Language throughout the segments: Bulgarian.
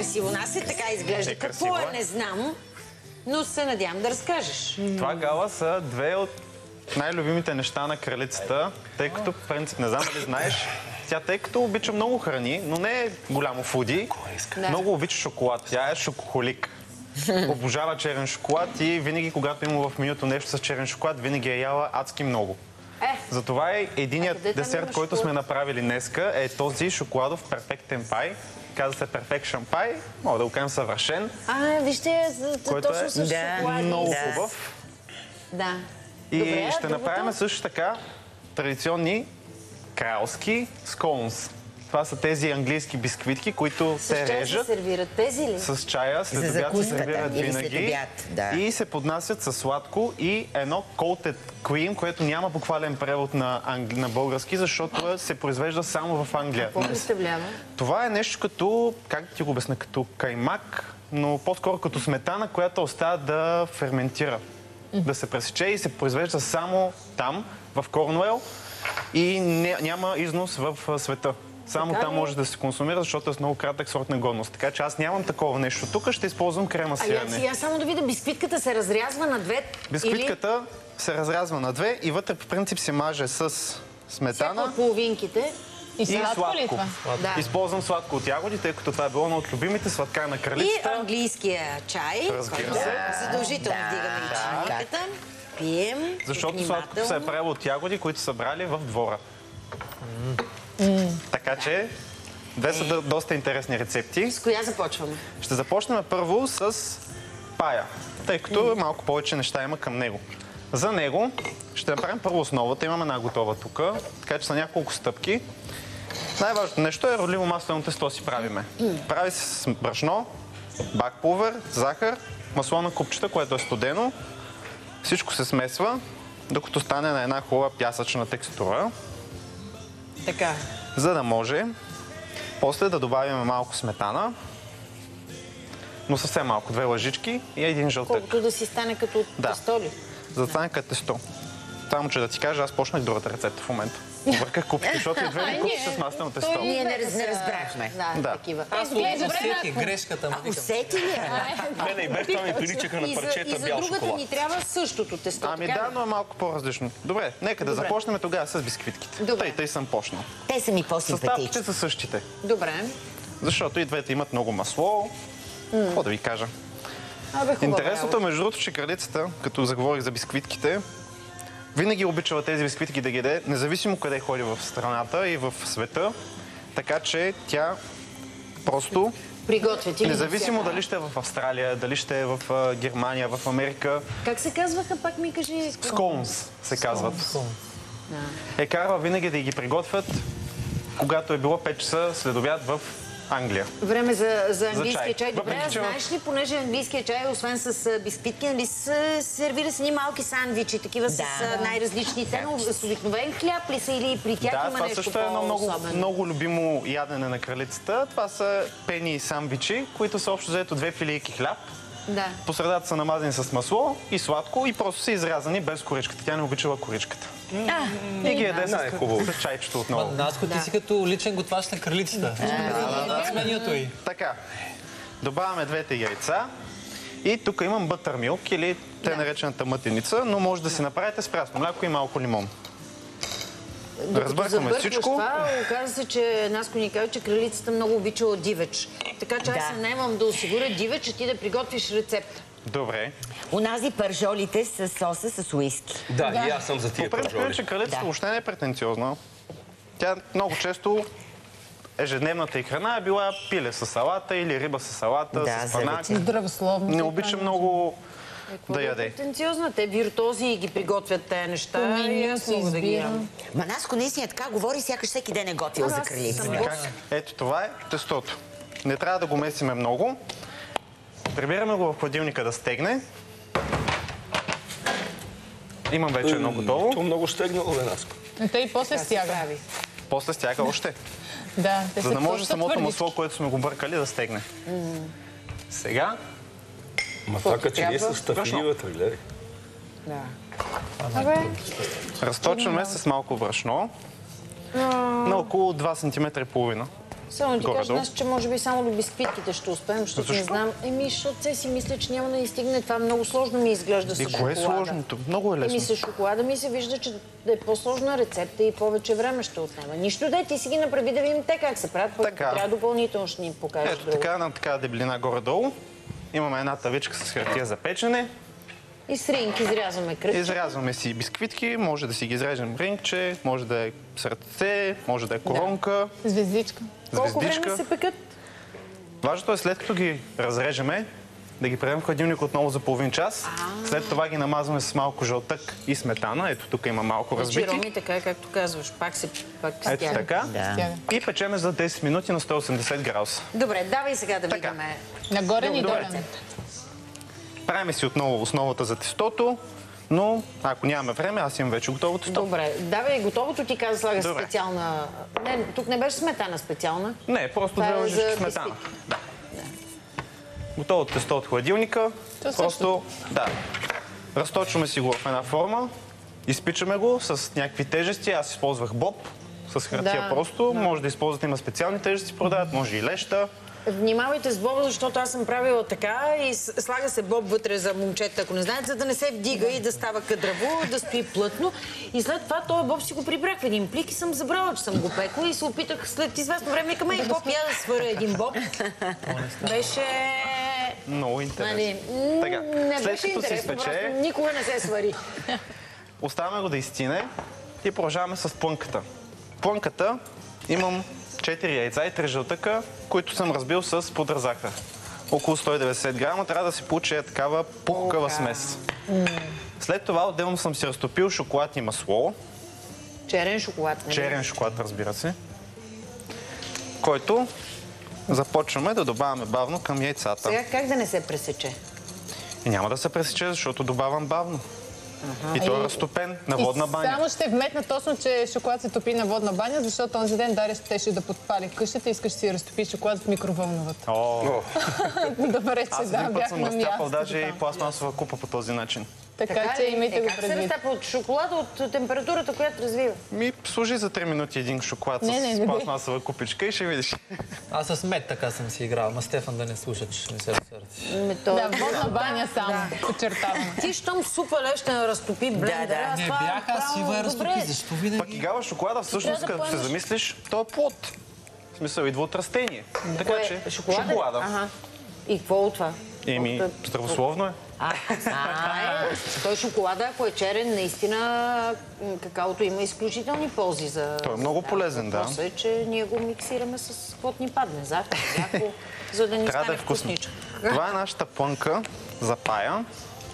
красиво. Нас е така изглежда. Какво е, не знам, но се надявам да разкажеш. Това гала са две от най-любимите неща на кралицата, тъй като, в принцип, не знам дали знаеш, тя тъй като обича много храни, но не е голямо фуди, много обича шоколад. Тя е шокохолик. Обожава черен шоколад и винаги, когато има в менюто нещо с черен шоколад, винаги е яла адски много. Затова е единият десерт, който сме направили днеска, е този шоколадов перфектен пай. Казва се Perfection Pie, мога да го кажем съвършен. Вижте, който точно с шоколади. Много хубав. Да. И ще направим също така традиционни кралски сконс. Това са тези английски бисквитки, които се режат. С чая се сервират тези ли? С чая, след обяд се сервират винаги. И се поднасят със сладко и едно coated cream, което няма буквален превод на български, защото се произвежда само в Англия. Какво представлява? Това е нещо като, как да ти го обясня, като каймак, но по-скоро като сметана, която остава да ферментира. Да се пресече и се произвежда само там, в Корнуел, и няма износ в света. Само там може да се консумира, защото е с много кратък срок на годност. Така че аз нямам такова нещо. Тук ще използвам крема сирене. Сега само да видя, бисквитката се разрязва на две? Бисквитката се разрязва на две и вътре по принцип се маже с сметана. Всяка от половинките. И сладко ли това? Да. Използвам сладко от ягоди, тъй като това е било едно от любимите сладка на кралицата. И английския чай. Разбира се. Задължително вдигаме и чиниката. Пием. Защото сладкото се е правило от ягоди, които са брали в двора. Така че, две са доста интересни рецепти. С коя започваме? Ще започнем първо с пая, тъй като малко повече неща има към него. За него ще направим първо основата. Имаме една готова тук, така че са няколко стъпки. Най-важното нещо е родливо маслено тесто си правиме. Прави се с брашно, бакпулвер, захар, масло на купчета, което е студено. Всичко се смесва, докато стане на една хубава пясъчна текстура. Така. За да може после да добавим малко сметана, но съвсем малко, 2 лъжички и един жълтък. Колкото да си стане като тесто ли? За да стане като тесто. Само, че да ти кажа, аз почнах другата рецепта в момента. Обърках купите, защото и две купи с маслено тесто. Ние не разбрахме. Да, такива. Аз усетих грешката. Усети ли? Мене и без това ми приличаха на парчета бял шоколад. И за другата ни трябва същото тесто. Ами да, но е малко по-различно. Добре, нека да започнем тогава с бисквитките. Тъй съм почнал. Те са ми по-симпатични. Съставките са същите. Добре. Защото и двете имат много масло. Какво да ви кажа? Интересното, между другото, че кралицата, като заговорих за бисквитките, винаги обичала тези бисквитки да ги яде, независимо къде ходи в страната и в света. Така че тя просто, независимо дали ще е в Австралия, дали ще е в Германия, в Америка. Как се казваха, пак ми кажи? Сконс се казват. Карва винаги да ги приготвят, когато е било 5 часа след обяд в Англия. Време за английския чай. Добре, Въпреки, знаеш ли, понеже английския чай, освен с бисквитки, нали се сервира с едни малки сандвичи, такива с най-различните, но с обикновен хляб ли са или при тях има нещо по-особено? Да, това също е едно много любимо ядене на кралицата. Това са пени сандвичи, които са общо взето 2 филийки хляб. По средата са намазани с масло и сладко и просто са изрязани без коричката. Тя не обичала коричката. И ги яде с чайчето отново. Наско, ти си като личен готвач на кралицата. С менюто й. Така, добавяме 2 яйца и тук имам бътърмилк или те наречената мътеница, но може да си направите с прясно мляко и малко лимон. Разбъркваме всичко. Това, оказа се, че Наско ни казва, че кралицата много обичала дивеч. Така че аз се наемам да осигуря дивеч, а ти да приготвиш рецепт. Добре. Унази пържолите с соса с уиски. Да, и аз съм за тия пържоли. По принцип, че кралицата въобще не е претенциозна. Тя много често ежедневната й храна е била пиле с салата или риба с салата, с панак. Здравословно. Не обича много да яде. Претенциозна. Те виртуози ги приготвят тези неща и аз мога да ги ям. Ма Наско наистина така говори, сякаш всеки ден е готвил за кралицата. Ето това е тестото. Не трябва да го месиме много. Прибираме го в хладилника да стегне. Имам вече едно готово. То много стегнало, Наско. Те и после стяга. После стяга още. Да, за да може самото масло, което сме го бъркали, да стегне. Сега. Ма това като че ли е с стафиливата, гледай. Разточваме с малко брашно на около 2 см и половина. Само ти кажа Горе-долу. днес, че може би само до бисквитките ще успеем, защото не Защо? знам. Защото те си мисля, че няма да ни стигне. Това много сложно ми изглежда с И кое е шоколада. сложното? Много е лесно. С шоколада ми се вижда, че да е по-сложна рецепта и повече време ще отнема. Нищо да ти си ги направи да видим те как се правят, пък Така. трябва допълнително ще ни покажеш Ето друго. така, на така дебелина горе-долу. Имаме една тавичка с хартия за печене. И с ринг изрязваме кръг. Изрязваме си бисквитки, може да си ги изрежем рингче, може да е сърце, може да е коронка, Звездичка. Колко време звездичка. се пекат? Важното е след като ги разрежеме, да ги предем в хладилник отново за половин час. След това ги намазваме с малко жълтък и сметана. Ето тук има малко разбити. Роми, така е, както казваш. Пак Ето стяга. така. Стяга. И печеме за 10 минути на 180 градуса. Добре, давай сега да Така. видим. Нагоре ни Добре. долу. Правим си отново основата за тестото, но ако нямаме време, аз имам вече готово тесто. Добре, давай готовото, ти каза слага Добре. специална... Не, тук не беше сметана специална. Не, просто Това е две за лъжички сметана. бисквитки. Да. Готово тесто от хладилника. То Просто, да, разточваме си го в една форма, изпичаме го с някакви тежести. Аз използвах боб с хартия Да, просто. Може да използвате, има специални тежести продават, може и леща. Внимавайте с боба, защото аз съм правила така и слага се боб вътре за момчета, ако не знаете, за да не се вдига и да става кадраво, да стои плътно. И след това този боб си го прибрах в един плик и съм забрала, че съм го пекла и се опитах след известно време и към и боб я да сваря един боб. Беше... Много интересно. Нали, Така, не след беше като се интересно, просто изпече, никога не се свари. оставяме го да изстине и продължаваме с плънката. Плънката имам 4 яйца и 3 жълтъка, които съм разбил с пудра захар. Около 190 грама трябва да се получи такава пухкава смес. След това отделно съм си разтопил шоколад и масло, Черен шоколад, нали? черен шоколад, разбира се, който започваме да добавяме бавно към яйцата. Сега как да не се пресече? И няма да се пресече, защото добавям бавно. И той е разтопен на водна баня. Само ще вметна точно, че шоколад се топи на водна баня, защото онзи ден Дария щеше да подпали къщата и искаш да си разтопи шоколад в микровълновата. О, Добре, че аз да, един път бях съм на разтяпал място. даже и пластмасова купа по този начин. Така че имайте го Как се предвид. разтапа от шоколада, от температурата, която развива? Ми служи за 3 минути един шоколад Не, с не. пластмасова купичка и ще видиш. Аз с мед така съм си играл, ма Стефан да не слуша, че ще не се разсърди. Да, водна баня само, подчертавам. Ти, щом супа леща разтопи блендера, аз Не това бях аз право сива я добре. разтопи, защо Пък винаги? игава шоколада всъщност, Трябва да като се поемеш. замислиш, то е плод. В смисъл, идва от растение. Така Кое че, е? Шоколада? шоколада. Ага. И какво от това? Еми, здравословно е. Той шоколада, ако е черен, наистина какаото има изключителни ползи за... Той е много полезен, да. Въпросът е, че ние го миксираме с каквото ни падне. Захар, мляко, за да ни Трябва да стане е вкусно. вкусничко. Това е нашата плънка за пая.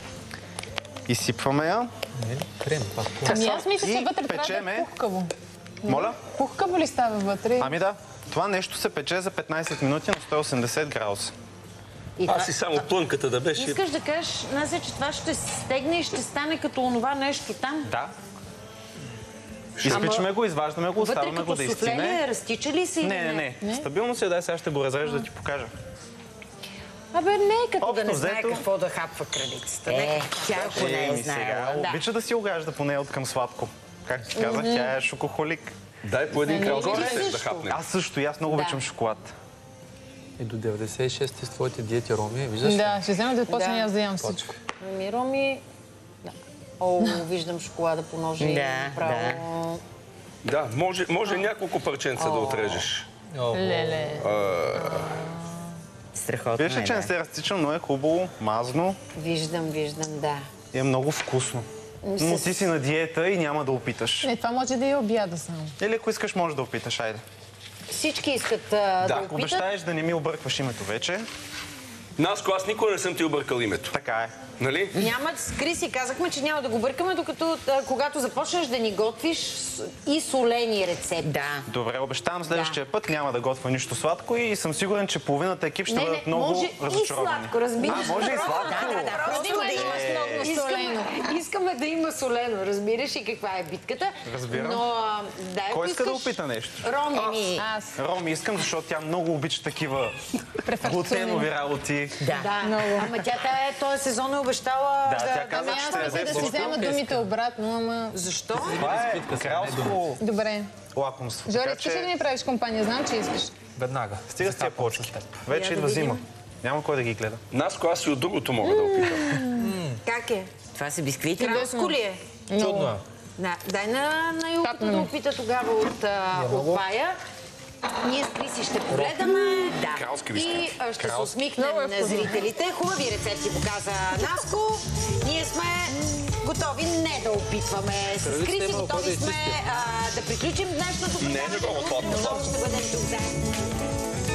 Изсипваме я. Крем, това. Ами аз мисля, че И вътре трябва да печеме. е пухкаво. Моля? Пухкаво ли става вътре? Ами да. Това нещо се пече за 15 минути на 180 градуса. И това- Аз и само плънката да беше. Искаш да кажеш, Настя, че това ще стегне и ще стане като онова нещо там? Да. Изпичаме го, изваждаме го, Вътре оставяме го като да суфле ли изстине. е, разтича ли се или Не. Стабилно си, дай сега ще го разрежа да ти покажа. Абе, не е като Общо да не знае взето- какво да хапва кралицата. Тя ако не е Еми знаела. сега, Да. обича да си огажда поне от към сладко. Как ти казах, тя е шокохолик. Дай по един крал Горе да също. хапне. Аз също, и аз много обичам шоколад. И до 96 ти с твоите диети, Роми, виждаш ли? Да, ще взема да почна Да. и аз да ям всичко. Ами, Роми... Да. О, виждам шоколада по ножа и Да, направо... Да, може няколко парченца да отрежеш. Леле. Страхотно Вижте, че е, не да. се разтичам, но е хубаво, мазно Виждам, да. и е много вкусно. Но ти си на диета и няма да опиташ. Не, това може да е обяда само. Или ако искаш, може да опиташ, айде. Всички искат да Ако опитат. обещаеш да не ми объркваш името вече, Наско, аз никога не съм ти объркал името. така е. Нали? Няма, с Криси казахме, че няма да го бъркаме, докато когато започнеш да ни готвиш и солени рецепти. Да. Добре, обещавам следващия път няма да готвя нищо сладко и съм сигурен, че половината екип ще бъдат много може и разочаровани. сладко, разбираш. Може и сладко. Да, Просто да имаш много солено. Искам искаме да има солено. Разбираш и каква е битката. Разбирам. Но дай, Кой ако иска да искаш, опита нещо? Роми. Аз. Роми искам, защото тя много обича такива глутенови работи. Да. Много. Ама тя този сезон е обещала Да, тя каза, Ами че аз ще мисля яде да си взема думите обратно, ама... Защо? Това е кралско Добре. лакомство. Жори, Така искаш ли да че ни правиш компания? Знам, че искаш. Веднага. стига с тия Закапвам плочки. с теб. Вече Я да идва видим. зима. Няма кой да ги гледа. Наско, аз и от другото мога да опитам. Как е? Това са бисквити. Кралско ли е? Чудно е. Да, дай на Юлката да опита тогава от пая. Ние с Криси ще погледаме Кралски и бисквити. ще се усмихнем на зрителите. Хубави рецепти показа Наско. Ние сме готови не да опитваме. С Криси готови сме да приключим днешното предаване. Не, не го отпадна. Ще бъдем тук заедно.